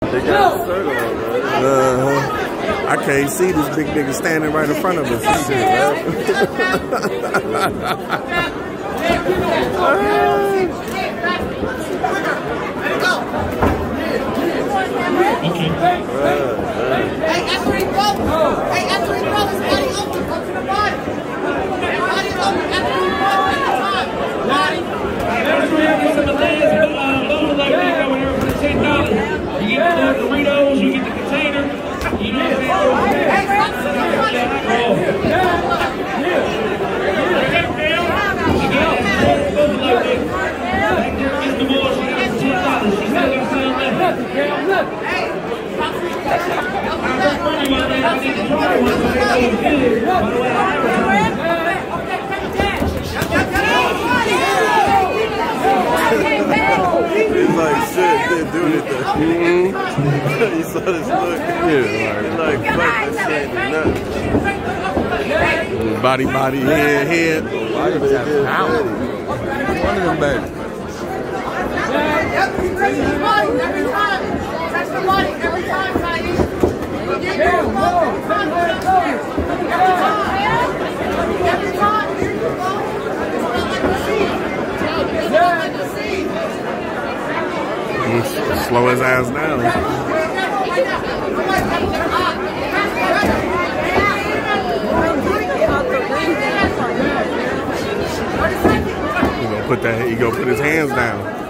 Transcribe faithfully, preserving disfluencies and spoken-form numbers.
They got a circle on, man. Uh-huh. I can't see this big nigga standing right in front of us. Okay. Hey, after he broke, hey, after he broke, his body open, go to the body. Body open, after he broke, at the time. Body. That's where you get some of the last bowl like that over here for ten dollars. You get the Doritos, you get the container. You know what I'm saying? Hey, stop, stop, stop. He's like, shit, didn't do anything. Mm-hmm. You saw this look? Yeah, He's like, fuck this shit, nothing. Body, body, head, head. Body, head, head. One of them back. Every time, every time. Touch the body every time, Tiny. You get your phone every time. Every time. Every time. Here you go. It's not like the seed. It's not like the seed. Slow his ass down. He gonna put that. He gonna put his hands down.